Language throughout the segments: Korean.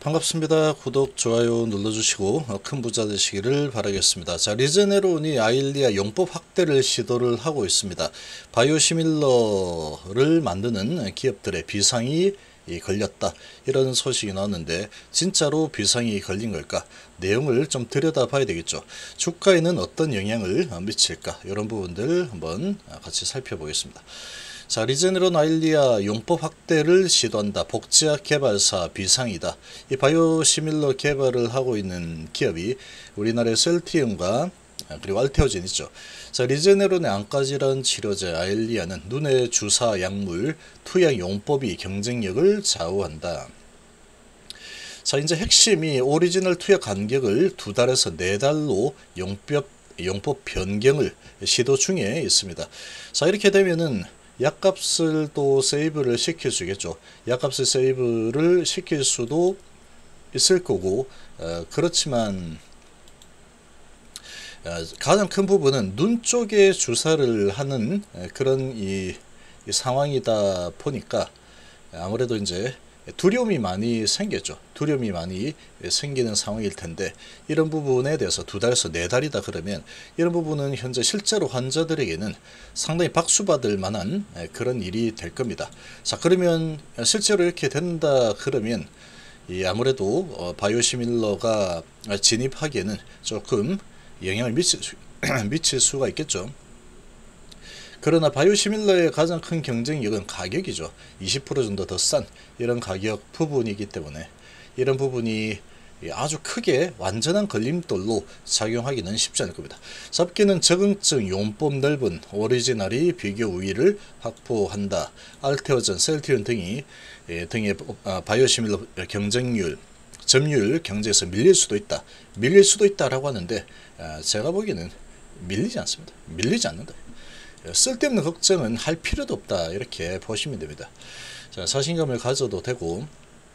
반갑습니다. 구독, 좋아요 눌러주시고 큰 부자 되시기를 바라겠습니다. 자, 리제네론이 아일리아 용법 확대를 시도를 하고 있습니다. 바이오시밀러를 만드는 기업들의 비상이 걸렸다, 이런 소식이 나왔는데 진짜로 비상이 걸린 걸까? 내용을 좀 들여다봐야 되겠죠. 주가에는 어떤 영향을 미칠까? 이런 부분들 한번 같이 살펴보겠습니다. 자, 리제네론 아일리아 용법 확대를 시도한다. 복제약 개발사 비상이다. 이 바이오시밀러 개발을 하고 있는 기업이 우리나라의 셀트리온과 그리고 알테오젠 있죠. 자, 리제네론의 안과질환 치료제 아일리아는 눈의 주사 약물 투약 용법이 경쟁력을 좌우한다. 자, 이제 핵심이 오리지널 투약 간격을 2달에서 4달로 용법 변경을 시도 중에 있습니다. 자, 이렇게 되면은 약값을 또 세이브를 시킬 수 있겠죠. 약값을 세이브를 시킬 수도 있을 거고, 그렇지만 가장 큰 부분은 눈 쪽에 주사를 하는 그런 이 상황이다 보니까 아무래도 이제 두려움이 많이 생겼죠. 두려움이 많이 생기는 상황일 텐데, 이런 부분에 대해서 2달에서 4달이다 그러면 이런 부분은 현재 실제로 환자들에게는 상당히 박수받을 만한 그런 일이 될 겁니다. 자, 그러면 실제로 이렇게 된다 그러면 아무래도 바이오시밀러가 진입하기에는 조금 영향을 미칠 수가 있겠죠. 그러나 바이오시밀러의 가장 큰 경쟁력은 가격이죠. 20% 정도 더 싼 이런 가격 부분이기 때문에 이런 부분이 아주 크게 완전한 걸림돌로 작용하기는 쉽지 않을 겁니다. 잡기는 적응증 용법 넓은 오리지널이 비교 우위를 확보한다. 알테오전, 셀트리온 등의 바이오시밀러 경쟁률, 점유율 경쟁에서 밀릴 수도 있다. 밀릴 수도 있다라고 하는데 제가 보기에는 밀리지 않습니다. 밀리지 않는다. 쓸데없는 걱정은 할 필요도 없다, 이렇게 보시면 됩니다. 자, 자신감을 가져도 되고,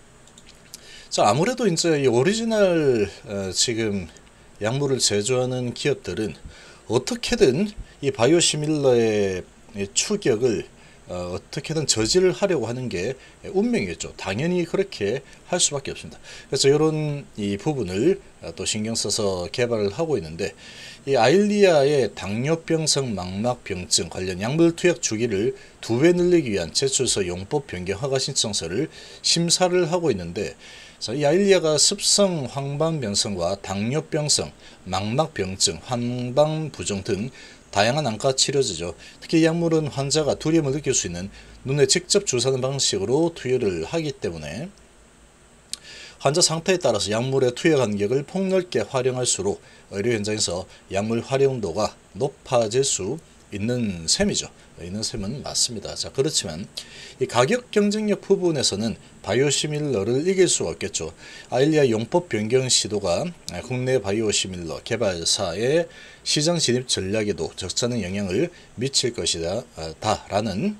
자, 아무래도 이제 이 오리지널 지금 약물을 제조하는 기업들은 어떻게든 이 바이오시밀러의 추격을 어떻게든 저지를 하려고 하는 게 운명이겠죠. 당연히 그렇게 할 수밖에 없습니다. 그래서 이런 이 부분을 또 신경 써서 개발을 하고 있는데, 이 아일리아의 당뇨병성 망막병증 관련 약물 투약 주기를 2배 늘리기 위한 제출서 용법 변경 허가 신청서를 심사를 하고 있는데, 이 아일리아가 습성 황반변성과 당뇨병성 망막병증, 황반부종 등 다양한 안과 치료제죠. 특히 이 약물은 환자가 두려움을 느낄 수 있는 눈에 직접 주사하는 방식으로 투여를 하기 때문에 환자 상태에 따라서 약물의 투여 간격을 폭넓게 활용할수록 의료 현장에서 약물 활용도가 높아질 수 있는 셈이죠. 있는 셈은 맞습니다. 자, 그렇지만 이 가격 경쟁력 부분에서는 바이오시밀러를 이길 수가 없겠죠. 아일리아 용법 변경 시도가 국내 바이오시밀러 개발사의 시장 진입 전략에도 적잖은 영향을 미칠 것이다 라는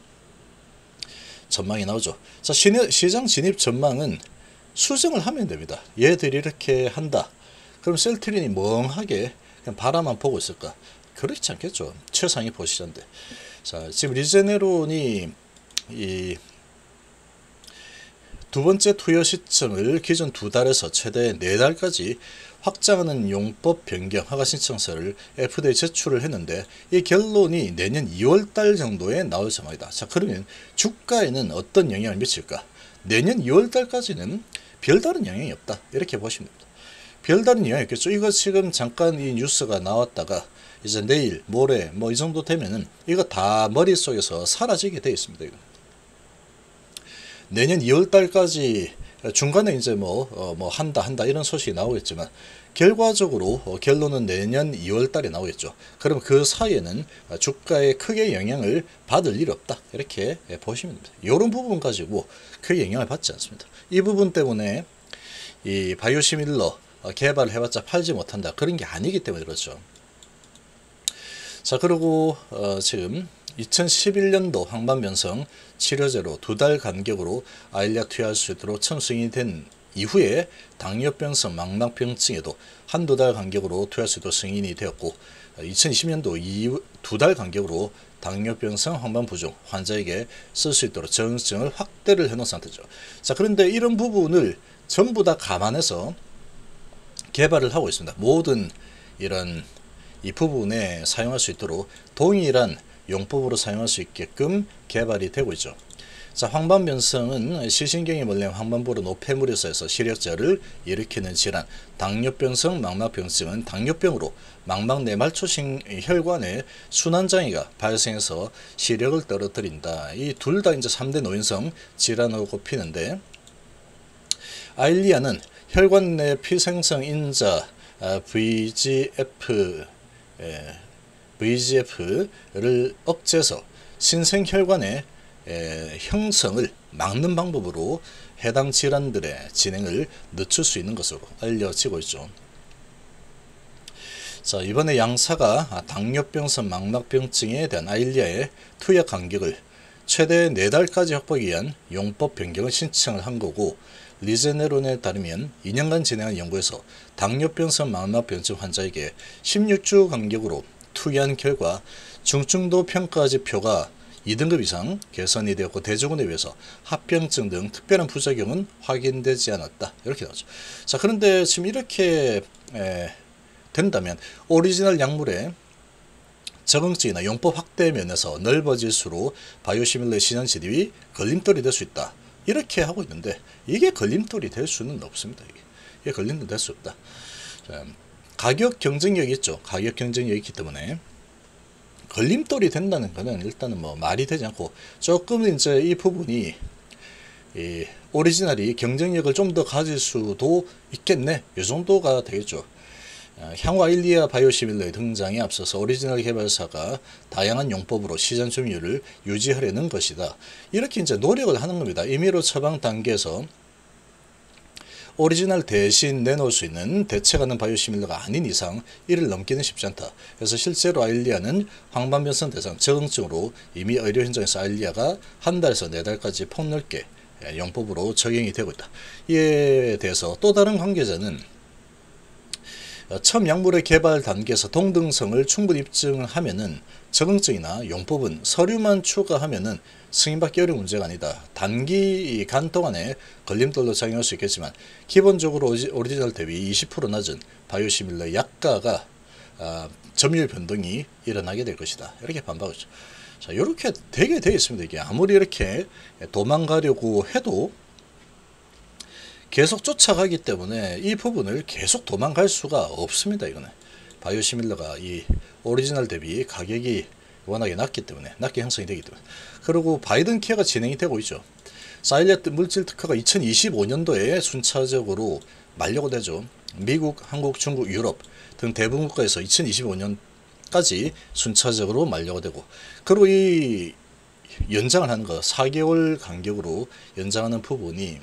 전망이 나오죠. 자, 시장 진입 전망은 수정을 하면 됩니다. 얘들이 이렇게 한다. 그럼 셀트린이 멍하게 그냥 바라만 보고 있을까? 그렇지 않겠죠. 최상위 포지션인데. 자, 지금 리제네론이 이 두 번째 투여 시점을 기존 2달에서 최대 4달까지 확장하는 용법 변경 허가 신청서를 FDA에 제출을 했는데, 이 결론이 내년 2월달 정도에 나올 전망이다. 자, 그러면 주가에는 어떤 영향을 미칠까? 내년 2월달까지는 별다른 영향이 없다, 이렇게 보시면 됩니다. 별다른 영향이 없겠죠. 이거 지금 잠깐 이 뉴스가 나왔다가 이제 내일 모레 뭐 이 정도 되면은 이거 다 머릿속에서 사라지게 되어 있습니다. 이거. 내년 2월달까지 중간에 이제 한다 이런 소식이 나오겠지만 결과적으로 결론은 내년 2월달에 나오겠죠. 그럼 그 사이에는 주가에 크게 영향을 받을 일 없다, 이렇게 보시면 됩니다. 이런 부분 가지고 크게 영향을 받지 않습니다. 이 부분 때문에 이 바이오시밀러 개발을 해봤자 팔지 못한다, 그런 게 아니기 때문에 그렇죠. 자, 그리고 지금 2011년도 황반변성 치료제로 2달 간격으로 아일리아 투여할 수 있도록 처음 승인이 된 이후에 당뇨병성 망막병증에도 한두 달 간격으로 투여할 수 있도록 승인이 되었고, 2020년도 2달 간격으로 당뇨병성 황반부종 환자에게 쓸 수 있도록 적응증을 확대를 해놓은 상태죠. 자, 그런데 이런 부분을 전부 다 감안해서 개발을 하고 있습니다. 모든 이런 이 부분에 사용할 수 있도록 동일한 용법으로 사용할 수 있게끔 개발이 되고 있죠. 자, 황반변성은 시신경이 몰린 황반부로 노폐물이 쌓여서 시력저하를 일으키는 질환, 당뇨병성 망막병증은 당뇨병으로 망막 내말초신 혈관에 순환장애가 발생해서 시력을 떨어뜨린다. 이 둘 다 이제 3대 노인성 질환으로 꼽히는데, 아일리아는 혈관 내 피생성 인자 VGF를 억제해서 신생혈관의 형성을 막는 방법으로 해당 질환들의 진행을 늦출 수 있는 것으로 알려지고 있죠. 자, 이번에 양사가 당뇨병성 망막병증에 대한 아일리아의 투약 간격을 최대 4달까지 확보하기 위한 용법 변경을 신청을 한 거고, 리제네론에 따르면 2년간 진행한 연구에서 당뇨병성 망막병증 환자에게 16주 간격으로 투여한 결과 중증도 평가지표가 2등급 이상 개선이 되었고, 대조군에 비해서 합병증 등 특별한 부작용은 확인되지 않았다. 이렇게 나오죠. 자, 그런데 지금 이렇게 된다면 오리지널 약물의 적응증이나 용법 확대 면에서 넓어질수록 바이오시밀러 시장 진입이 걸림돌이 될 수 있다. 이렇게 하고 있는데, 이게 걸림돌이 될 수는 없습니다. 이게 걸림돌이 될 수 없다. 자, 가격 경쟁력이 있죠. 가격 경쟁력이 있기 때문에 걸림돌이 된다는 것은 일단은 뭐 말이 되지 않고, 조금 이제 이 부분이 이 오리지널이 경쟁력을 좀 더 가질 수도 있겠네, 이 정도가 되겠죠. 향후 아일리아 바이오시밀러의 등장에 앞서서 오리지널 개발사가 다양한 용법으로 시장 점유율을 유지하려는 것이다. 이렇게 이제 노력을 하는 겁니다. 임의로 처방 단계에서 오리지널 대신 내놓을 수 있는 대체 가능 바이오시밀러가 아닌 이상 이를 넘기는 쉽지 않다. 그래서 실제로 아일리아는 황반변성 대상 적응증으로 이미 의료 현장에서 아일리아가 1달에서 4달까지 폭넓게 용법으로 적용이 되고 있다. 이에 대해서 또 다른 관계자는 처음 약물의 개발 단계에서 동등성을 충분히 입증하면은 적응증이나 용법은 서류만 추가하면은 승인받기 어려운 문제가 아니다. 단기간 동안에 걸림돌로 작용할 수 있겠지만 기본적으로 오리지널 대비 20% 낮은 바이오시밀러 약가가 점유율 변동이 일어나게 될 것이다. 이렇게 반박을 했죠. 자, 이렇게 되게 되어 있습니다. 이게 아무리 이렇게 도망가려고 해도 계속 쫓아가기 때문에 이 부분을 계속 도망갈 수가 없습니다. 이거는 바이오시밀러가 이 오리지널 대비 가격이 워낙에 낮기 때문에, 낮게 형성이 되기 때문에. 그리고 바이든 케어가 진행이 되고 있죠. 사일렛 물질 특허가 2025년도에 순차적으로 만료가 되죠. 미국, 한국, 중국, 유럽 등 대부분 국가에서 2025년까지 순차적으로 만료가 되고, 그리고 이 연장을 하는 거 4개월 간격으로 연장하는 부분이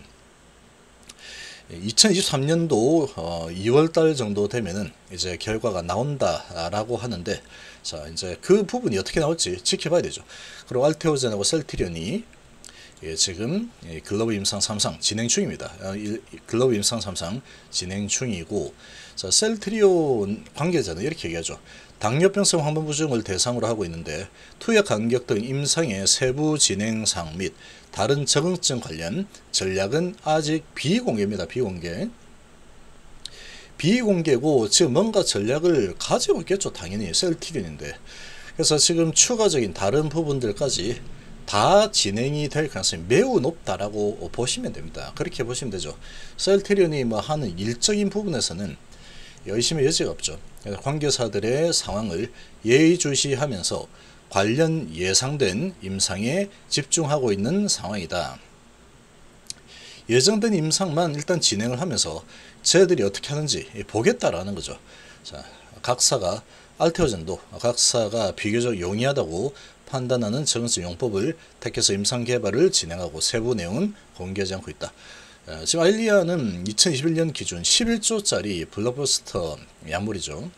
2023년도 2월달 정도 되면은 이제 결과가 나온다라고 하는데, 자, 이제 그 부분이 어떻게 나올지 지켜봐야 되죠. 그리고 알테오젠하고 셀트리온이 지금 글로벌 임상 3상 진행 중입니다. 글로벌 임상 3상 진행 중이고, 자, 셀트리온 관계자는 이렇게 얘기하죠. 당뇨병성 황반부종을 대상으로 하고 있는데 투약 간격 등 임상의 세부 진행상 및 다른 적응증 관련 전략은 아직 비공개입니다. 비공개고 지금 뭔가 전략을 가지고 있겠죠. 당연히 셀트리온인데. 그래서 지금 추가적인 다른 부분들까지 다 진행이 될 가능성이 매우 높다라고 보시면 됩니다. 그렇게 보시면 되죠. 셀트리온이 뭐 하는 일적인 부분에서는 의심의 여지가 없죠. 그래서 관계사들의 상황을 예의주시하면서 관련 예상된 임상에 집중하고 있는 상황이다. 예정된 임상만 일단 진행을 하면서 저희들이 어떻게 하는지 보겠다라는 거죠. 자, 각사가 알테오젠도 각사가 비교적 용이하다고 판단하는 적응증 용법을 택해서 임상 개발을 진행하고 세부 내용은 공개하지 않고 있다. 지금 아일리아는 2021년 기준 11조짜리 블록버스터 약물이죠.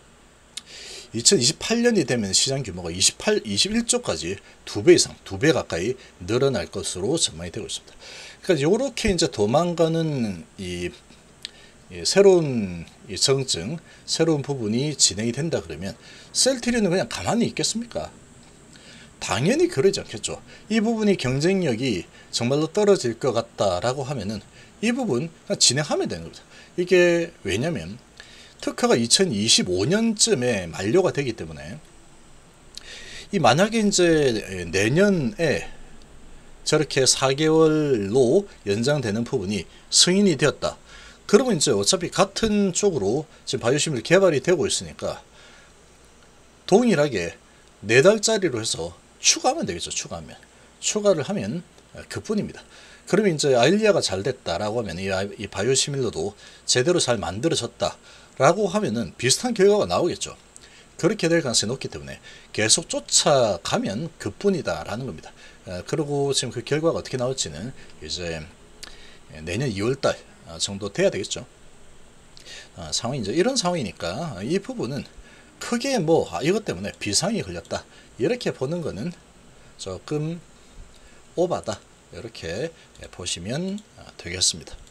2028년이 되면 시장 규모가 21조까지 2배 이상, 2배 가까이 늘어날 것으로 전망이 되고 있습니다. 그러니까 이렇게 이제 도망가는 이 새로운 적응증, 새로운 부분이 진행이 된다 그러면 셀트리온은 그냥 가만히 있겠습니까? 당연히 그러지 않겠죠. 이 부분이 경쟁력이 정말로 떨어질 것 같다라고 하면은 이 부분 진행하면 되는 겁니다. 이게 왜냐면 특허가 2025년쯤에 만료가 되기 때문에 이 만약에 이제 내년에 저렇게 4개월로 연장되는 부분이 승인이 되었다. 그러면 이제 어차피 같은 쪽으로 지금 바이오시밀 개발이 되고 있으니까 동일하게 4달짜리로 해서 추가하면 되겠죠. 추가를 하면 그뿐입니다. 그러면 이제 아일리아가 잘 됐다라고 하면 이 바이오시밀러도 제대로 잘 만들어졌다라고 하면은 비슷한 결과가 나오겠죠. 그렇게 될 가능성이 높기 때문에 계속 쫓아가면 그뿐이다라는 겁니다. 그리고 지금 그 결과가 어떻게 나올지는 이제 내년 2월달 정도 돼야 되겠죠. 상황이 이제 이런 상황이니까 이 부분은 크게 뭐 이것 때문에 비상이 걸렸다 이렇게 보는 거는 조금 오바다 이렇게 보시면 되겠습니다.